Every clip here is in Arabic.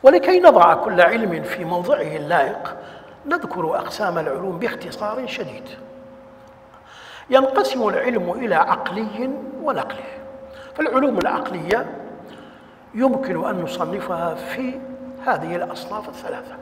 ولكي نضع كل علم في موضعه اللائق نذكر أقسام العلوم باختصار شديد. ينقسم العلم إلى عقلي ونقلي. فالعلوم العقلية يمكن أن نصنفها في هذه الأصناف الثلاثة: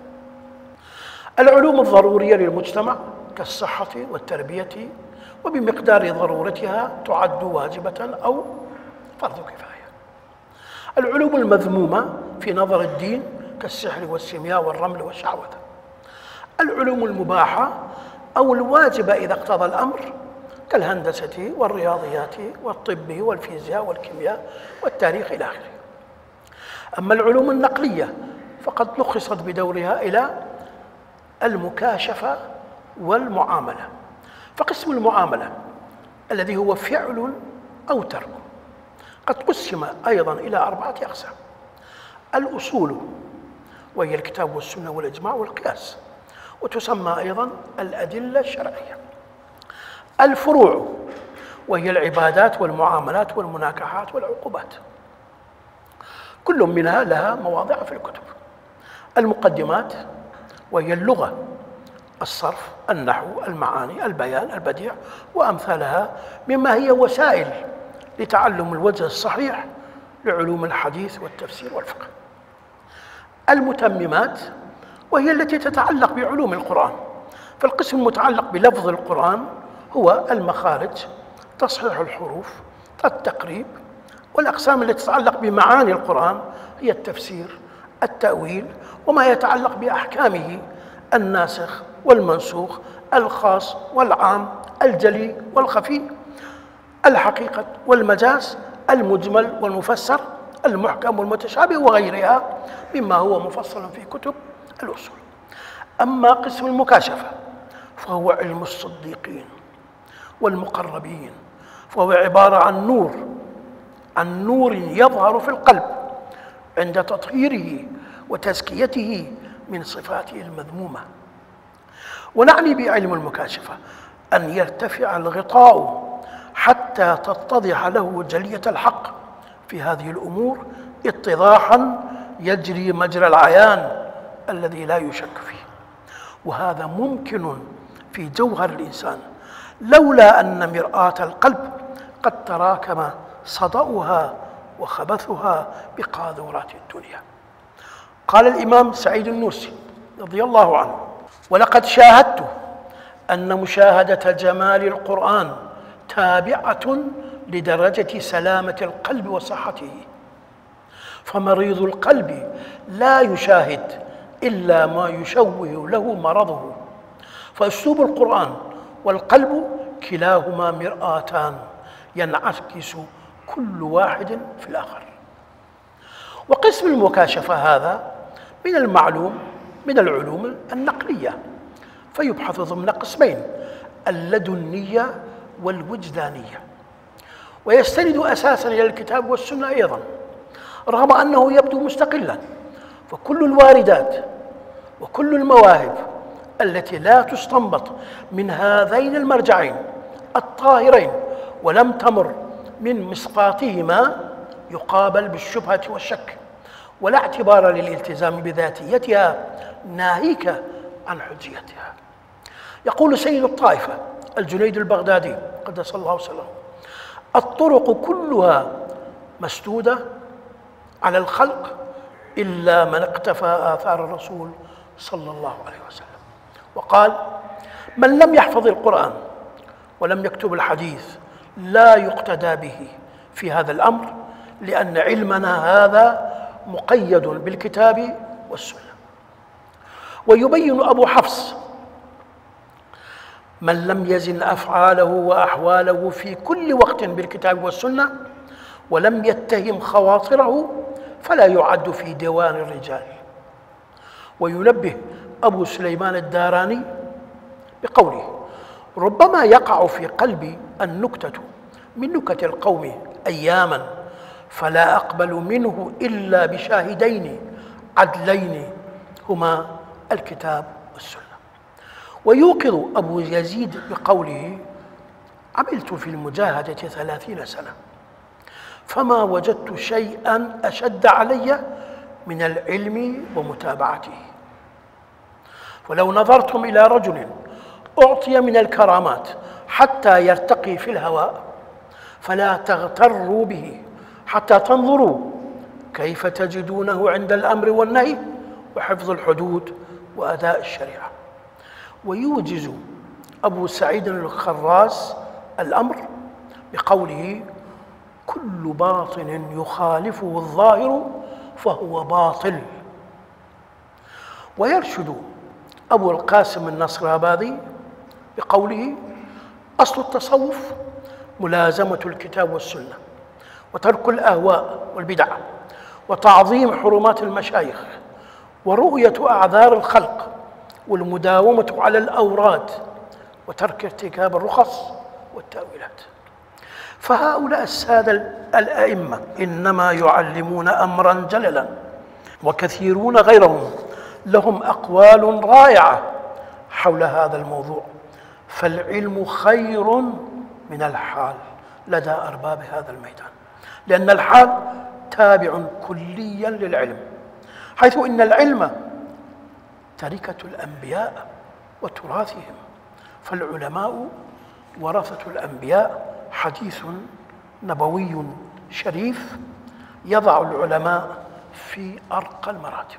العلوم الضرورية للمجتمع كالصحة والتربية، وبمقدار ضرورتها تعد واجبة أو فرض كفاية. العلوم المذمومة في نظر الدين كالسحر والسيمياء والرمل والشعوذة. العلوم المباحة أو الواجبة إذا اقتضى الأمر كالهندسة والرياضيات والطب والفيزياء والكيمياء والتاريخ إلى آخره. أما العلوم النقلية فقد لخصت بدورها إلى المكاشفة والمعاملة. فقسم المعاملة الذي هو فعل أو ترك قد قسم أيضا إلى 4 أقسام: الأصول، وهي الكتاب والسنة والإجماع والقياس، وتسمى أيضا الأدلة الشرعية. الفروع، وهي العبادات والمعاملات والمناكحات والعقوبات، كل منها لها مواضع في الكتب. المقدمات، وهي اللغة، الصرف، النحو، المعاني، البيان، البديع وأمثالها، مما هي وسائل لتعلم الوجه الصحيح لعلوم الحديث والتفسير والفقه. المتممات، وهي التي تتعلق بعلوم القرآن. فالقسم المتعلق بلفظ القرآن هو المخارج، تصحيح الحروف، التقريب. والأقسام التي تتعلق بمعاني القرآن هي التفسير، التأويل، وما يتعلق بأحكامه: الناسخ والمنسوخ، الخاص والعام، الجلي والخفي، الحقيقة والمجاز، المجمل والمفسر، المحكم والمتشابه، وغيرها مما هو مفصل في كتب الأصول. أما قسم المكاشفة فهو علم الصديقين والمقربين، فهو عبارة عن نور يظهر في القلب عند تطهيره وتزكيته من صفاته المذمومة. ونعني بعلم المكاشفة أن يرتفع الغطاء حتى تتضح له جلية الحق في هذه الأمور اتضاحا يجري مجرى العيان الذي لا يشك فيه. وهذا ممكن في جوهر الإنسان لولا أن مرآة القلب قد تراكم صدأها وخبثها بقاذورات الدنيا. قال الإمام سعيد النوسي رضي الله عنه: ولقد شاهدت أن مشاهدة جمال القرآن تابعة لدرجة سلامة القلب وصحته، فمريض القلب لا يشاهد إلا ما يشوه له مرضه. فأسلوب القرآن والقلب كلاهما مرآتان ينعكس كل واحد في الآخر. وقسم المكاشفة هذا من المعلوم من العلوم النقلية، فيبحث ضمن قسمين: اللدنية والوجدانية، ويستند أساساً إلى الكتاب والسنة أيضاً، رغم أنه يبدو مستقلاً. فكل الواردات وكل المواهب التي لا تستنبط من هذين المرجعين الطاهرين ولم تمر من مسقاطهما يقابل بالشبهة والشك، ولا اعتبار للالتزام بذاتيتها ناهيك عن حجيتها. يقول سيد الطائفة الجنيد البغدادي قدس الله سره: الطرق كلها مسدودة على الخلق إلا من اقتفى آثار الرسول صلى الله عليه وسلم. وقال: من لم يحفظ القرآن ولم يكتب الحديث لا يقتدى به في هذا الأمر، لأن علمنا هذا مقيد بالكتاب والسنة. ويبين أبو حفص: من لم يزن أفعاله وأحواله في كل وقت بالكتاب والسنة ولم يتهم خواطره فلا يعد في ديوان الرجال. وينبه أبو سليمان الداراني بقوله: ربما يقع في قلبي النكتة من نكت القوم أياما فلا أقبل منه إلا بشاهدين عدلين هما الكتاب والسنة. ويوقظ أبو يزيد بقوله: عملت في المجاهدة 30 سنة فما وجدت شيئا أشد علي من العلم ومتابعته. ولو نظرتم إلى رجل أعطي من الكرامات حتى يرتقي في الهواء فلا تغتروا به حتى تنظروا كيف تجدونه عند الأمر والنهي وحفظ الحدود وأداء الشريعة. ويوجز أبو سعيد الخراز الأمر بقوله: كل باطن يخالفه الظاهر فهو باطل. ويرشد أبو القاسم النصرابادي بقوله: أصل التصوف ملازمة الكتاب والسنة وترك الأهواء والبدع وتعظيم حرمات المشايخ ورؤية أعذار الخلق والمداومة على الأوراد وترك ارتكاب الرخص والتأويلات. فهؤلاء السادة الأئمة إنما يعلمون أمرا جللا، وكثيرون غيرهم لهم أقوال رائعة حول هذا الموضوع. فالعلم خير من الحال لدى أرباب هذا الميدان، لأن الحال تابع كليا للعلم، حيث إن العلم تركة الأنبياء وتراثهم، فالعلماء ورثة الأنبياء. حديث نبوي شريف يضع العلماء في أرقى المراتب.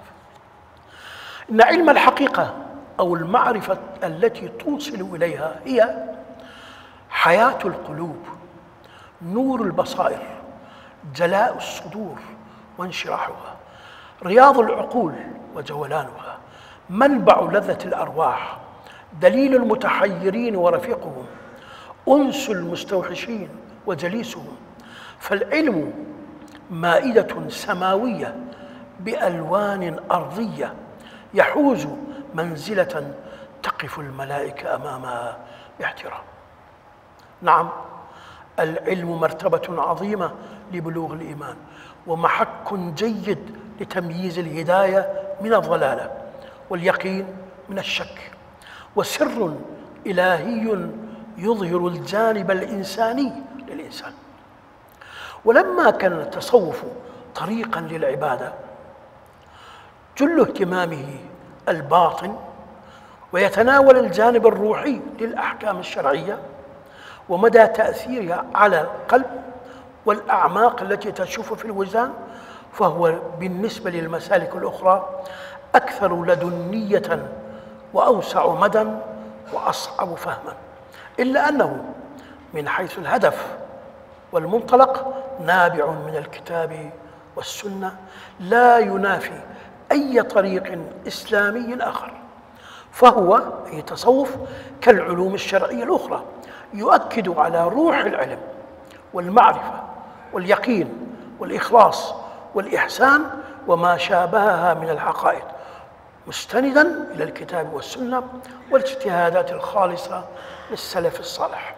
إن علم الحقيقة أو المعرفة التي توصل إليها هي حياة القلوب، نور البصائر، جلاء الصدور وانشراحها، رياض العقول وجولانها، منبع لذة الأرواح، دليل المتحيرين ورفيقهم، أنس المستوحشين وجليسهم. فالعلم مائدة سماوية بألوان أرضية يحوز منزلة تقف الملائكة أمامها باحترام. نعم، العلم مرتبة عظيمة لبلوغ الإيمان، ومحك جيد لتمييز الهداية من الضلالة واليقين من الشك، وسر إلهي يظهر الجانب الإنساني للإنسان. ولما كان التصوف طريقا للعبادة جل اهتمامه الباطن، ويتناول الجانب الروحي للأحكام الشرعية ومدى تأثيرها على القلب والأعماق التي تشوف في الوجدان، فهو بالنسبة للمسالك الأخرى أكثر لدنية وأوسع مدى وأصعب فهما، إلا أنه من حيث الهدف والمنطلق نابع من الكتاب والسنة، لا ينافي أي طريق إسلامي آخر. فهو أي تصوف كالعلوم الشرعية الأخرى يؤكد على روح العلم والمعرفة واليقين والإخلاص والإحسان وما شابهها من الحقائق، مستندا إلى الكتاب والسنة والاجتهادات الخالصة للسلف الصالح.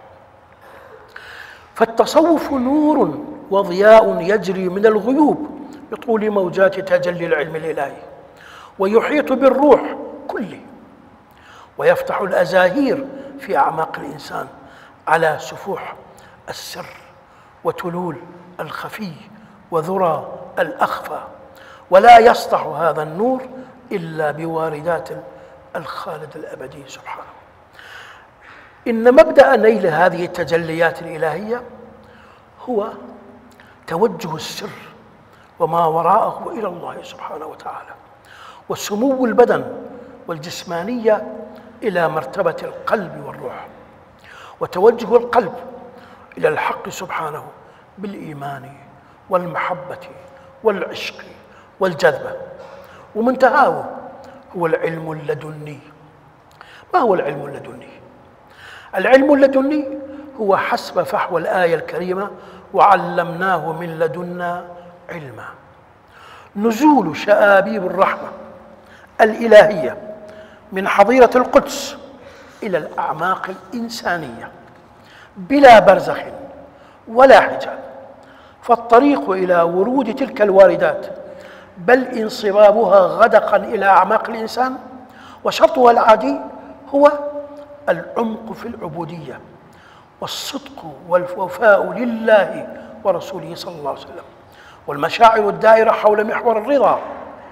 فالتصوف نور وضياء يجري من الغيوب بطول موجات تجلي العلم الإلهي، ويحيط بالروح كله، ويفتح الأزاهير في أعماق الإنسان على سفوح السر وتلول الخفي وذرى الأخفى. ولا يسطح هذا النور إلا بواردات الخالد الأبدي سبحانه. إن مبدأ نيل هذه التجليات الإلهية هو توجه السر وما وراءه إلى الله سبحانه وتعالى، وسمو البدن والجسمانية إلى مرتبة القلب والروح، وتوجه القلب إلى الحق سبحانه بالإيمان والمحبة والعشق والجذبة، ومنتهاه هو العلم اللدني. ما هو العلم اللدني؟ العلم اللدني هو حسب فحوى الآية الكريمة: وعلمناه من لدنا علما، نزول شآبيب الرحمة الإلهية من حظيرة القدس إلى الأعماق الإنسانية بلا برزخ ولا حجاب. فالطريق إلى ورود تلك الواردات بل انصبابها غدقا إلى أعماق الإنسان وشرطها العادي هو العمق في العبودية والصدق والوفاء لله ورسوله صلى الله عليه وسلم، والمشاعر الدائرة حول محور الرضا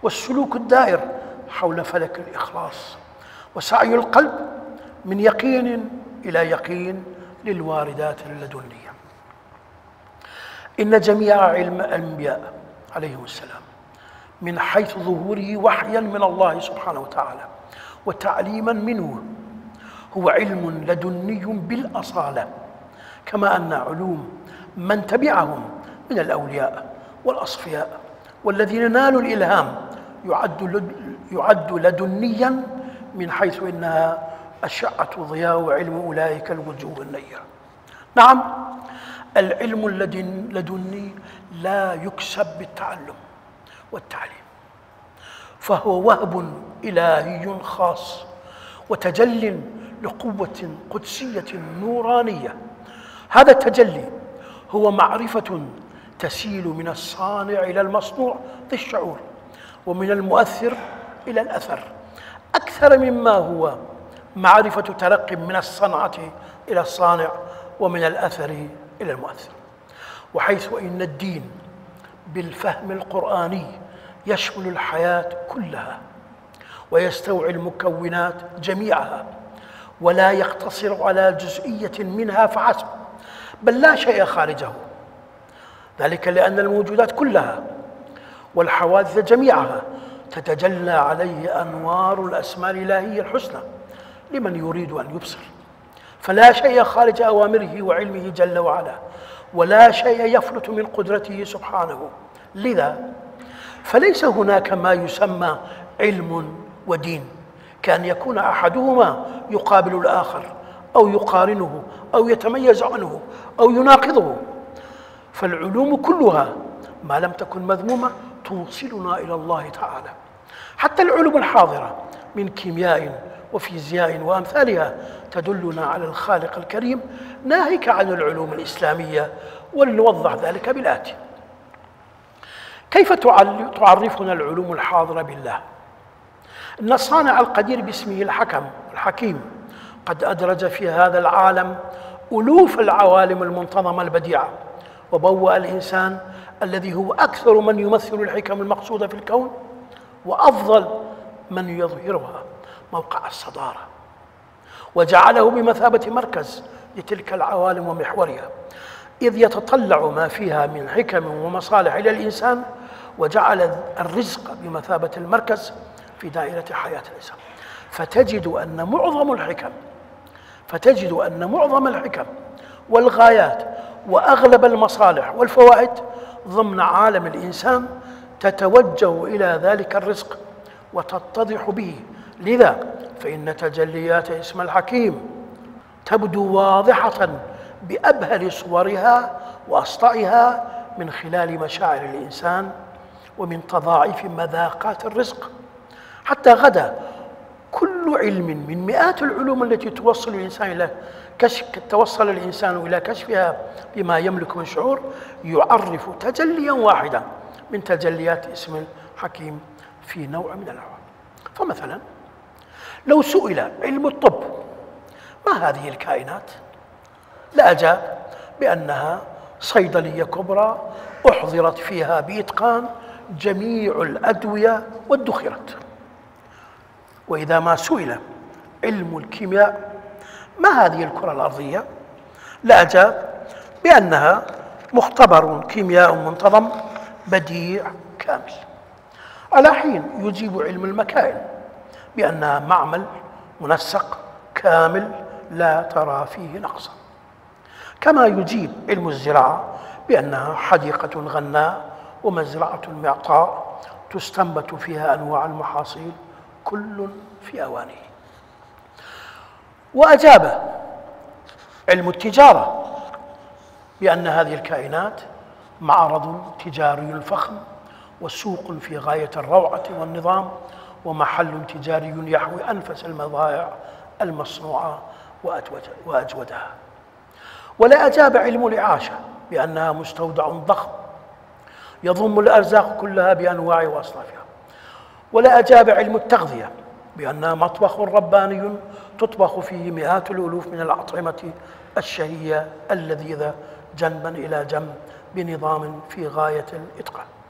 والسلوك الدائر حول فلك الإخلاص، وسعي القلب من يقين إلى يقين للواردات اللدنية. إن جميع علم الأنبياء عليهم السلام من حيث ظهوره وحيا من الله سبحانه وتعالى وتعليما منه هو علم لدني بالأصالة، كما أن علوم من تبعهم من الأولياء والأصفياء والذين نالوا الإلهام يعد لدنيا من حيث إنها أشعة ضياء علم أولئك الوجوه النيرة. نعم، العلم اللدني لا يكسب بالتعلم والتعليم، فهو وهب إلهي خاص وتجل لقوة قدسية نورانية. هذا التجلي هو معرفة تسيل من الصانع إلى المصنوع ذي الشعور، ومن المؤثر إلى الأثر، أكثر مما هو معرفة ترقي من الصنعة إلى الصانع ومن الأثر إلى المؤثر. وحيث إن الدين بالفهم القرآني يشمل الحياة كلها ويستوعب المكونات جميعها ولا يقتصر على جزئية منها فحسب، بل لا شيء خارجه، ذلك لأن الموجودات كلها والحوادث جميعها تتجلى عليه أنوار الأسماء الإلهية الحسنى لمن يريد أن يبصر، فلا شيء خارج أوامره وعلمه جل وعلا، ولا شيء يفلت من قدرته سبحانه. لذا فليس هناك ما يسمى علم ودين، كأن يكون أحدهما يقابل الآخر أو يقارنه أو يتميز عنه أو يناقضه، فالعلوم كلها ما لم تكن مذمومة توصلنا إلى الله تعالى. حتى العلوم الحاضرة من كيمياء وفيزياء وأمثالها تدلنا على الخالق الكريم، ناهيك عن العلوم الإسلامية، ولنوضح ذلك بالآتي. كيف تعرفنا العلوم الحاضرة بالله؟ إن الصانع القدير باسمه الحكم الحكيم قد أدرج في هذا العالم ألوف العوالم المنتظمة البديعة، وبوأ الإنسان الذي هو أكثر من يمثل الحكم المقصودة في الكون وأفضل من يظهرها موقع الصدارة، وجعله بمثابة مركز لتلك العوالم ومحورها، إذ يتطلع ما فيها من حكم ومصالح إلى الإنسان، وجعل الرزق بمثابة المركز في دائرة حياة الإنسان. فتجد أن معظم الحكم والغايات وأغلب المصالح والفوائد ضمن عالم الإنسان تتوجه إلى ذلك الرزق وتتضح به. لذا فإن تجليات اسم الحكيم تبدو واضحة بأبهر صورها وأسطعها من خلال مشاعر الإنسان ومن تضاعف مذاقات الرزق، حتى غدا كل علم من مئات العلوم التي توصل الإنسان إلى كشفها بما يملك من شعور يعرف تجليا واحدا من تجليات اسم الحكيم في نوع من الأنواع. فمثلا لو سئل علم الطب ما هذه الكائنات لأجاب بأنها صيدلية كبرى أحضرت فيها بإتقان جميع الأدوية وادخرت. وإذا ما سئل علم الكيمياء ما هذه الكرة الأرضية لأجاب بأنها مختبر كيمياء منتظم بديع كامل، على حين يجيب علم المكائن بأنها معمل منسق كامل لا ترى فيه نقصا، كما يجيب علم الزراعة بأنها حديقة غناء ومزرعة معطاء تستنبت فيها أنواع المحاصيل كل في أوانه. وأجاب علم التجارة بأن هذه الكائنات معرض تجاري فخم وسوق في غاية الروعة والنظام ومحل تجاري يحوي أنفس المبائع المصنوعة وأجودها. ولا أجاب علم الإعاشة بأنها مستودع ضخم يضم الأرزاق كلها بأنواع وأصنافها. ولا أجاب علم التغذية بأنها مطبخ رباني تطبخ فيه مئات الألوف من الأطعمة الشهية اللذيذة جنبا إلى جنب بنظام في غاية الإتقان.